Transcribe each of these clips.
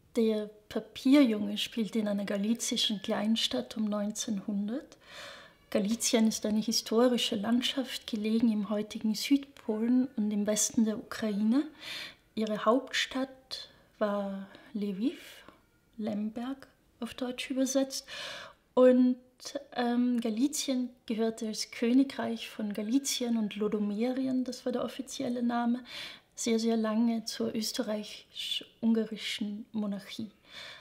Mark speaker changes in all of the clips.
Speaker 1: Der Papierjunge spielt in einer galizischen Kleinstadt um 1900. Galizien ist eine historische Landschaft, gelegen im heutigen Südpolen und im Westen der Ukraine. Ihre Hauptstadt war Lviv, Lemberg auf Deutsch übersetzt. Und Galizien gehörte als Königreich von Galizien und Lodomerien, das war der offizielle Name, sehr, sehr lange zur österreichisch-ungarischen Monarchie.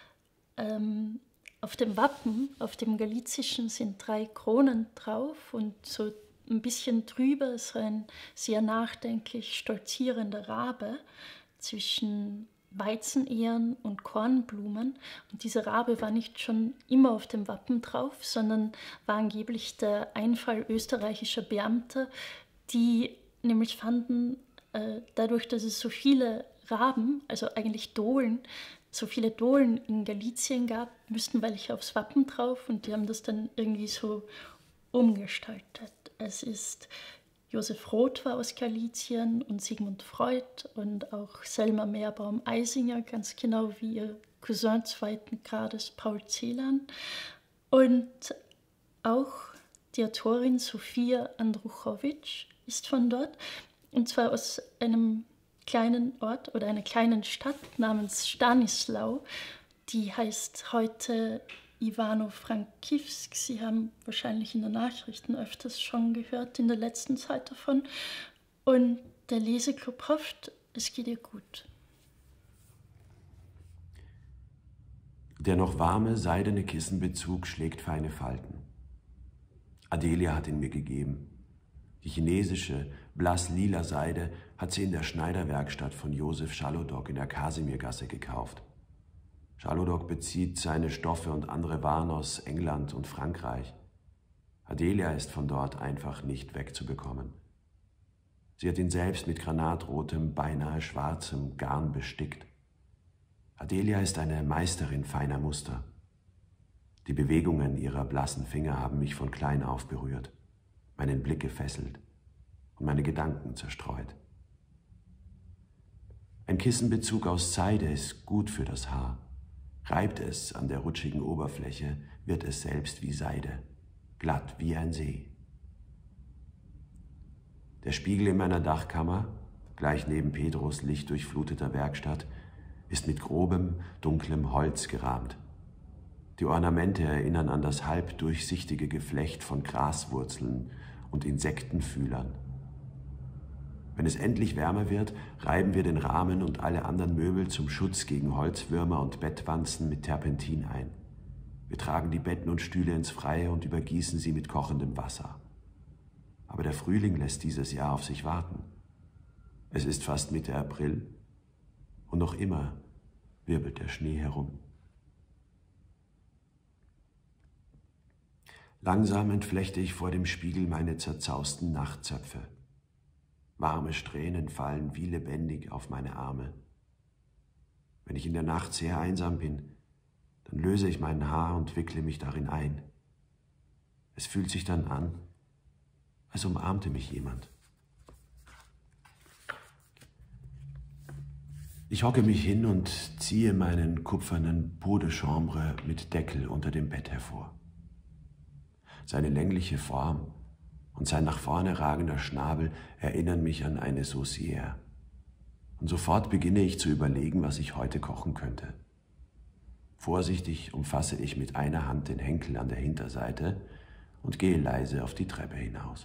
Speaker 1: Auf dem Wappen, auf dem galizischen, sind 3 Kronen drauf und so ein bisschen drüber ist ein sehr nachdenklich stolzierender Rabe zwischen Weizenähren und Kornblumen. Und dieser Rabe war nicht schon immer auf dem Wappen drauf, sondern war angeblich der Einfall österreichischer Beamter, die nämlich fanden, dadurch, dass es so viele Raben, also eigentlich Dohlen, so viele Dohlen in Galizien gab, müssten welche aufs Wappen drauf und die haben das dann irgendwie so umgestaltet. Es ist Josef Roth war aus Galizien und Sigmund Freud und auch Selma Meerbaum-Eisinger, ganz genau wie ihr Cousin 2. Grades Paul Celan. Und auch die Autorin Sofia Andruchowitsch ist von dort, und zwar aus einem kleinen Ort oder einer kleinen Stadt namens Stanislau. Die heißt heute Ivano-Frankivsk. Sie haben wahrscheinlich in den Nachrichten öfters schon gehört in der letzten Zeit davon. Und der Leseklub hofft, es geht ihr gut.
Speaker 2: Der noch warme, seidene Kissenbezug schlägt feine Falten. Adelia hat ihn mir gegeben. Die chinesische, blass-lila Seide hat sie in der Schneiderwerkstatt von Josef Schalodok in der Kasimirgasse gekauft. Schalodok bezieht seine Stoffe und andere Waren aus England und Frankreich. Adelia ist von dort einfach nicht wegzubekommen. Sie hat ihn selbst mit granatrotem, beinahe schwarzem Garn bestickt. Adelia ist eine Meisterin feiner Muster. Die Bewegungen ihrer blassen Finger haben mich von klein auf berührt, meinen Blick gefesselt und meine Gedanken zerstreut. Ein Kissenbezug aus Seide ist gut für das Haar. Reibt es an der rutschigen Oberfläche, wird es selbst wie Seide, glatt wie ein See. Der Spiegel in meiner Dachkammer, gleich neben Pedros lichtdurchfluteter Werkstatt, ist mit grobem, dunklem Holz gerahmt. Die Ornamente erinnern an das halbdurchsichtige Geflecht von Graswurzeln und Insektenfühlern. Wenn es endlich wärmer wird, reiben wir den Rahmen und alle anderen Möbel zum Schutz gegen Holzwürmer und Bettwanzen mit Terpentin ein. Wir tragen die Betten und Stühle ins Freie und übergießen sie mit kochendem Wasser. Aber der Frühling lässt dieses Jahr auf sich warten. Es ist fast Mitte April und noch immer wirbelt der Schnee herum. Langsam entflechte ich vor dem Spiegel meine zerzausten Nachtzöpfe. Warme Strähnen fallen wie lebendig auf meine Arme. Wenn ich in der Nacht sehr einsam bin, dann löse ich mein Haar und wickle mich darin ein. Es fühlt sich dann an, als umarmte mich jemand. Ich hocke mich hin und ziehe meinen kupfernen Pot de Chambre mit Deckel unter dem Bett hervor. Seine längliche Form und sein nach vorne ragender Schnabel erinnern mich an eine Saucière. Und sofort beginne ich zu überlegen, was ich heute kochen könnte. Vorsichtig umfasse ich mit einer Hand den Henkel an der Hinterseite und gehe leise auf die Treppe hinaus.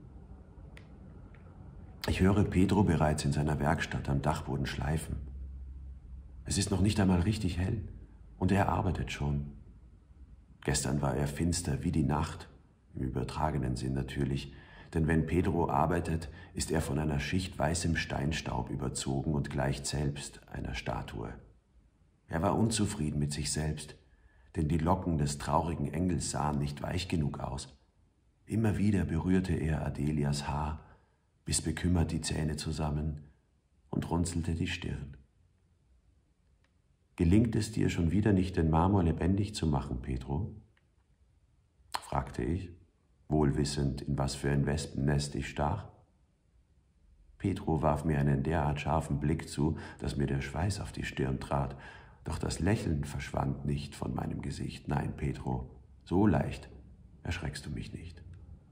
Speaker 2: Ich höre Pedro bereits in seiner Werkstatt am Dachboden schleifen. Es ist noch nicht einmal richtig hell und er arbeitet schon. Gestern war er finster wie die Nacht, im übertragenen Sinn natürlich, denn wenn Pedro arbeitet, ist er von einer Schicht weißem Steinstaub überzogen und gleicht selbst einer Statue. Er war unzufrieden mit sich selbst, denn die Locken des traurigen Engels sahen nicht weich genug aus. Immer wieder berührte er Adelias Haar, biss bekümmert die Zähne zusammen und runzelte die Stirn. »Gelingt es dir schon wieder nicht, den Marmor lebendig zu machen, Pedro?« fragte ich, wohlwissend, in was für ein Wespennest ich stach. Pedro warf mir einen derart scharfen Blick zu, dass mir der Schweiß auf die Stirn trat. Doch das Lächeln verschwand nicht von meinem Gesicht. Nein, Pedro, so leicht erschreckst du mich nicht.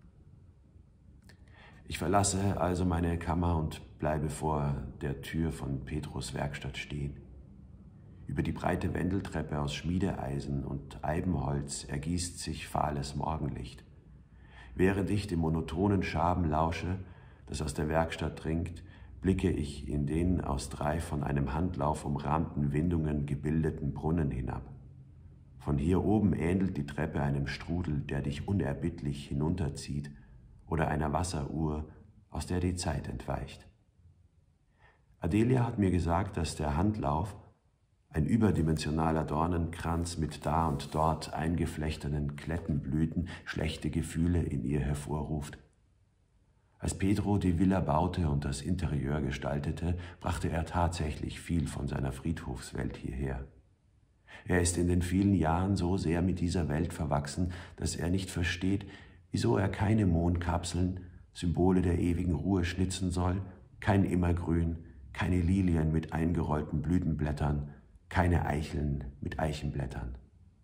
Speaker 2: Ich verlasse also meine Kammer und bleibe vor der Tür von Pedros Werkstatt stehen. Über die breite Wendeltreppe aus Schmiedeeisen und Eibenholz ergießt sich fahles Morgenlicht. Während ich dem monotonen Schaben lausche, das aus der Werkstatt dringt, blicke ich in den aus 3 von einem Handlauf umrahmten Windungen gebildeten Brunnen hinab. Von hier oben ähnelt die Treppe einem Strudel, der dich unerbittlich hinunterzieht, oder einer Wasseruhr, aus der die Zeit entweicht. Adelia hat mir gesagt, dass der Handlauf, ein überdimensionaler Dornenkranz mit da und dort eingeflechtenen Klettenblüten, schlechte Gefühle in ihr hervorruft. Als Pedro die Villa baute und das Interieur gestaltete, brachte er tatsächlich viel von seiner Friedhofswelt hierher. Er ist in den vielen Jahren so sehr mit dieser Welt verwachsen, dass er nicht versteht, wieso er keine Mondkapseln, Symbole der ewigen Ruhe schnitzen soll, kein Immergrün, keine Lilien mit eingerollten Blütenblättern, keine Eicheln mit Eichenblättern.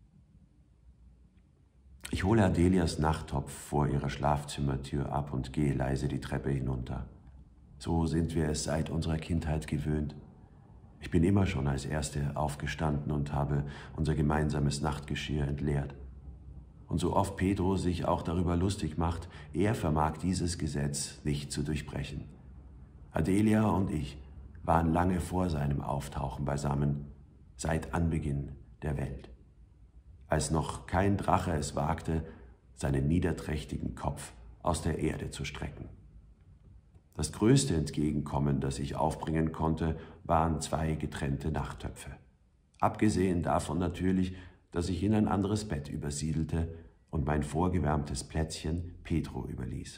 Speaker 2: Ich hole Adelias Nachttopf vor ihrer Schlafzimmertür ab und gehe leise die Treppe hinunter. So sind wir es seit unserer Kindheit gewöhnt. Ich bin immer schon als Erste aufgestanden und habe unser gemeinsames Nachtgeschirr entleert. Und so oft Pedro sich auch darüber lustig macht, er vermag dieses Gesetz nicht zu durchbrechen. Adelia und ich waren lange vor seinem Auftauchen beisammen, seit Anbeginn der Welt, als noch kein Drache es wagte, seinen niederträchtigen Kopf aus der Erde zu strecken. Das größte Entgegenkommen, das ich aufbringen konnte, waren 2 getrennte Nachttöpfe. Abgesehen davon natürlich, dass ich in ein anderes Bett übersiedelte und mein vorgewärmtes Plätzchen Pedro überließ.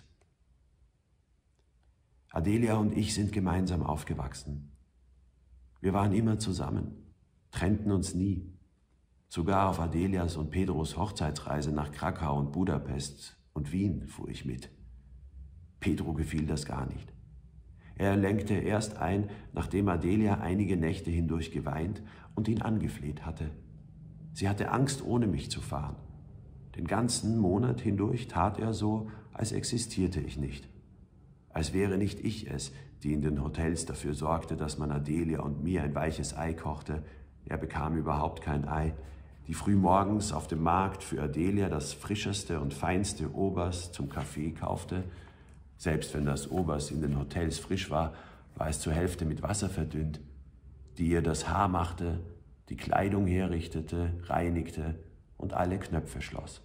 Speaker 2: Adelia und ich sind gemeinsam aufgewachsen. Wir waren immer zusammen, trennten uns nie. Sogar auf Adelias und Pedros Hochzeitsreise nach Krakau und Budapest und Wien fuhr ich mit. Pedro gefiel das gar nicht. Er lenkte erst ein, nachdem Adelia einige Nächte hindurch geweint und ihn angefleht hatte. Sie hatte Angst, ohne mich zu fahren. Den ganzen Monat hindurch tat er so, als existierte ich nicht. Als wäre nicht ich es, die in den Hotels dafür sorgte, dass man Adelia und mir ein weiches Ei kochte. Er bekam überhaupt kein Ei. Die frühmorgens auf dem Markt für Adelia das frischeste und feinste Obers zum Kaffee kaufte. Selbst wenn das Obers in den Hotels frisch war, war es zur Hälfte mit Wasser verdünnt. Die ihr das Haar machte, die Kleidung herrichtete, reinigte und alle Knöpfe schloss.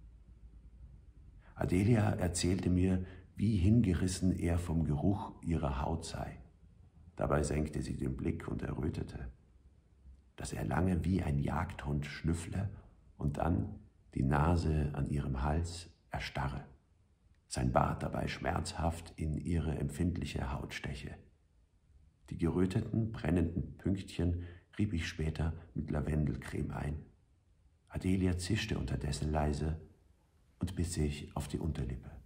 Speaker 2: Adelia erzählte mir, wie hingerissen er vom Geruch ihrer Haut sei. Dabei senkte sie den Blick und errötete, dass er lange wie ein Jagdhund schnüffle und dann die Nase an ihrem Hals erstarre, sein Bart dabei schmerzhaft in ihre empfindliche Haut steche. Die geröteten, brennenden Pünktchen rieb ich später mit Lavendelcreme ein. Adelia zischte unterdessen leise und biss sich auf die Unterlippe.